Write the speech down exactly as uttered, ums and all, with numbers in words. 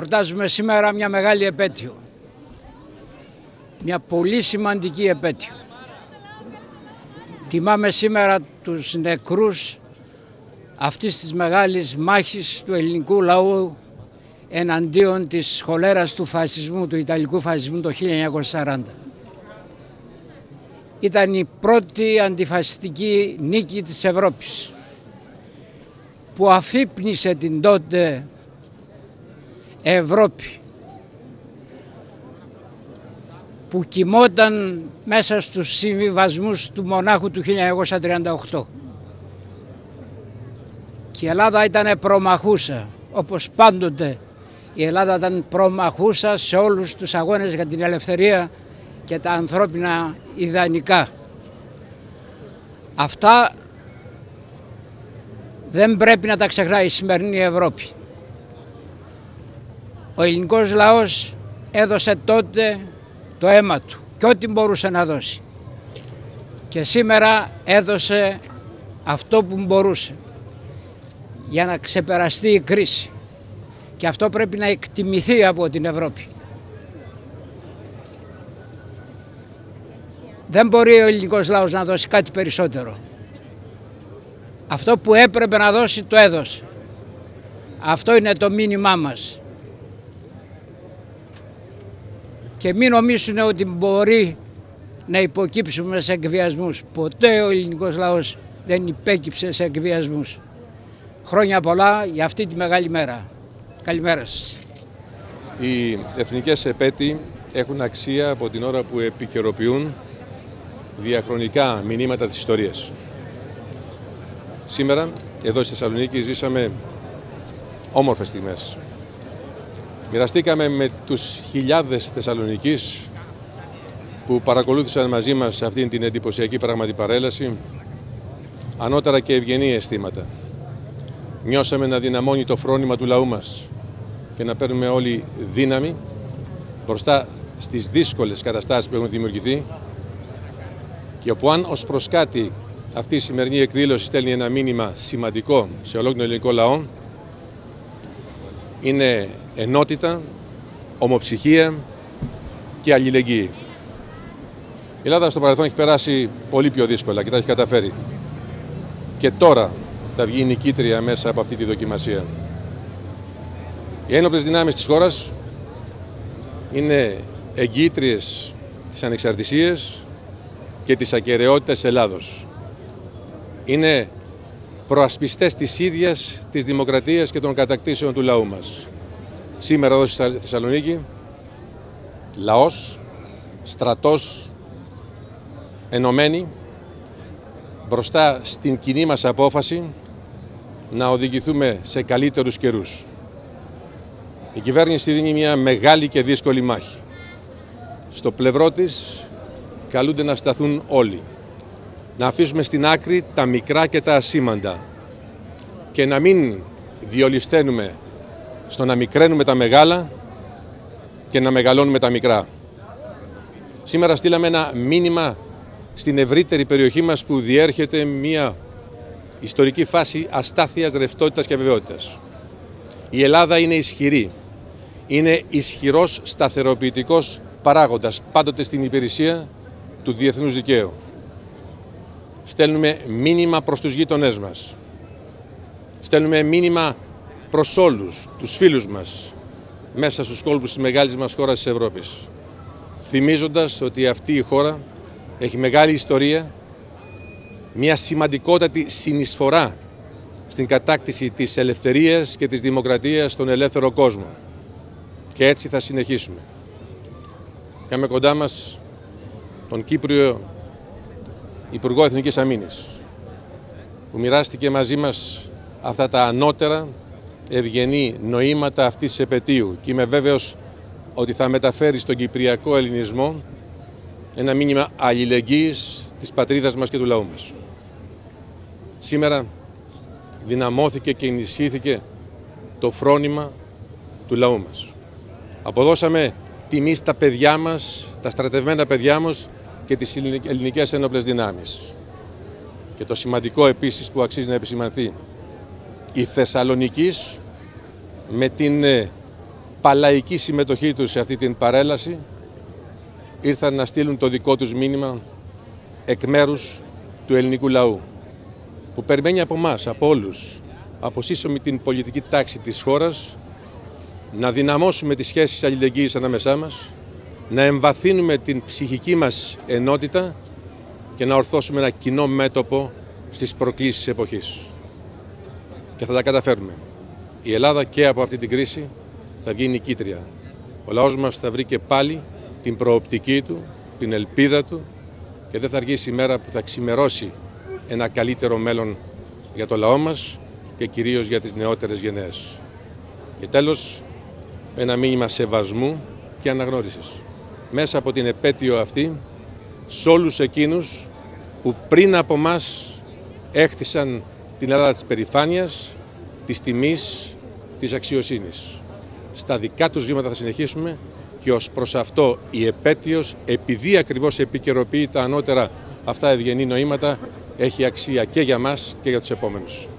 Εορτάζουμε σήμερα μια μεγάλη επέτειο. Μια πολύ σημαντική επέτειο. Τιμάμε σήμερα τους νεκρούς αυτής της μεγάλης μάχης του ελληνικού λαού εναντίον της χολέρας του φασισμού, του Ιταλικού φασισμού το χίλια εννιακόσια σαράντα. Ήταν η πρώτη αντιφασιστική νίκη της Ευρώπης που αφύπνισε την τότε Ευρώπη, που κοιμόταν μέσα στους συμβιβασμούς του μονάχου του χίλια εννιακόσια τριάντα οκτώ. Και η Ελλάδα ήταν προμαχούσα, όπως πάντοτε η Ελλάδα ήταν προμαχούσα σε όλους τους αγώνες για την ελευθερία και τα ανθρώπινα ιδανικά. Αυτά δεν πρέπει να τα ξεχνάει η σημερινή Ευρώπη. Ο ελληνικός λαός έδωσε τότε το αίμα του και ό,τι μπορούσε να δώσει. Και σήμερα έδωσε αυτό που μπορούσε για να ξεπεραστεί η κρίση. Και αυτό πρέπει να εκτιμηθεί από την Ευρώπη. Δεν μπορεί ο ελληνικός λαός να δώσει κάτι περισσότερο. Αυτό που έπρεπε να δώσει το έδωσε. Αυτό είναι το μήνυμά μας. Και μην νομίζουν ότι μπορεί να υποκύψουμε σε εκβιασμούς. Ποτέ ο ελληνικός λαός δεν υπέκυψε σε εκβιασμούς. Χρόνια πολλά για αυτή τη μεγάλη μέρα. Καλημέρα σας. Οι εθνικές επέτειοι έχουν αξία από την ώρα που επικαιροποιούν διαχρονικά μηνύματα της ιστορίας. Σήμερα, εδώ στη Θεσσαλονίκη, ζήσαμε όμορφες στιγμές. Μοιραστήκαμε με τους χιλιάδες Θεσσαλονικείς που παρακολούθησαν μαζί μας αυτήν την εντυπωσιακή πράγματι παρέλαση ανώτερα και ευγενή αισθήματα. Νιώσαμε να δυναμώνει το φρόνημα του λαού μας και να παίρνουμε όλοι δύναμη μπροστά στις δύσκολες καταστάσεις που έχουν δημιουργηθεί, και όπου αν ως προς κάτι αυτή η σημερινή εκδήλωση στέλνει ένα μήνυμα σημαντικό σε ολόκληρο τον ελληνικό λαό, είναι ενότητα, ομοψυχία και αλληλεγγύη. Η Ελλάδα στο παρελθόν έχει περάσει πολύ πιο δύσκολα και τα έχει καταφέρει. Και τώρα θα βγει νικήτρια μέσα από αυτή τη δοκιμασία. Οι ένοπλες δυνάμεις της χώρας είναι εγγυήτριες της ανεξαρτησίας και της ακεραιότητας της Ελλάδος. Είναι προασπιστές της ίδιας της δημοκρατίας και των κατακτήσεων του λαού μας. Σήμερα εδώ στη Θεσσαλονίκη, λαός, στρατός, ενωμένοι μπροστά στην κοινή μας απόφαση να οδηγηθούμε σε καλύτερους καιρούς. Η κυβέρνηση δίνει μια μεγάλη και δύσκολη μάχη. Στο πλευρό της καλούνται να σταθούν όλοι. Να αφήσουμε στην άκρη τα μικρά και τα ασήμαντα και να μην διολυσθένουμε στο να μικραίνουμε τα μεγάλα και να μεγαλώνουμε τα μικρά. Σήμερα στείλαμε ένα μήνυμα στην ευρύτερη περιοχή μας που διέρχεται μια ιστορική φάση αστάθειας, ρευστότητας και αβεβαιότητας. Η Ελλάδα είναι ισχυρή. Είναι ισχυρός σταθεροποιητικός παράγοντας, πάντοτε στην υπηρεσία του διεθνούς δικαίου. Στέλνουμε μήνυμα προς τους γείτονές μας. Στέλνουμε μήνυμα προς όλους τους φίλους μας μέσα στους κόλπους της μεγάλης μας χώρας της Ευρώπης. Θυμίζοντας ότι αυτή η χώρα έχει μεγάλη ιστορία, μια σημαντικότατη συνεισφορά στην κατάκτηση της ελευθερίας και της δημοκρατίας στον ελεύθερο κόσμο. Και έτσι θα συνεχίσουμε. Είχαμε κοντά μας τον Κύπριο Υπουργό Εθνικής Αμήνης, που μοιράστηκε μαζί μας αυτά τα ανώτερα ευγενή νοήματα αυτής της επετείου, και είμαι βέβαιος ότι θα μεταφέρει στον κυπριακό ελληνισμό ένα μήνυμα αλληλεγγύης της πατρίδας μας και του λαού μας. Σήμερα δυναμώθηκε και ενισχύθηκε το φρόνημα του λαού μας. Αποδώσαμε τιμή στα παιδιά μας, τα στρατευμένα παιδιά μας και τις ελληνικές ένοπλες δυνάμεις. Και το σημαντικό επίσης που αξίζει να επισημανθεί, η Θεσσαλονικής με την παλαϊκή συμμετοχή τους σε αυτή την παρέλαση, ήρθαν να στείλουν το δικό τους μήνυμα εκ μέρους του ελληνικού λαού, που περιμένει από εμάς, από όλους, από σύσσωμη την πολιτική τάξη της χώρας, να δυναμώσουμε τις σχέσεις αλληλεγγύης ανάμεσά μας, να εμβαθύνουμε την ψυχική μας ενότητα και να ορθώσουμε ένα κοινό μέτωπο στις προκλήσεις της εποχής. Και θα τα καταφέρουμε. Η Ελλάδα και από αυτή την κρίση θα βγει νικήτρια. Ο λαός μας θα βρει και πάλι την προοπτική του, την ελπίδα του και δεν θα αργήσει η μέρα που θα ξημερώσει ένα καλύτερο μέλλον για το λαό μας και κυρίως για τις νεότερες γενναίες. Και τέλος, ένα μήνυμα σεβασμού και αναγνώρισης. Μέσα από την επέτειο αυτή, σε όλους εκείνους που πριν από μας έχτισαν την Ελλάδα της περηφάνειας, της τιμής, της αξιοσύνης. Στα δικά τους βήματα θα συνεχίσουμε και ως προς αυτό η επέτειος, επειδή ακριβώς επικαιροποιεί τα ανώτερα αυτά ευγενή νοήματα, έχει αξία και για μας και για τους επόμενους.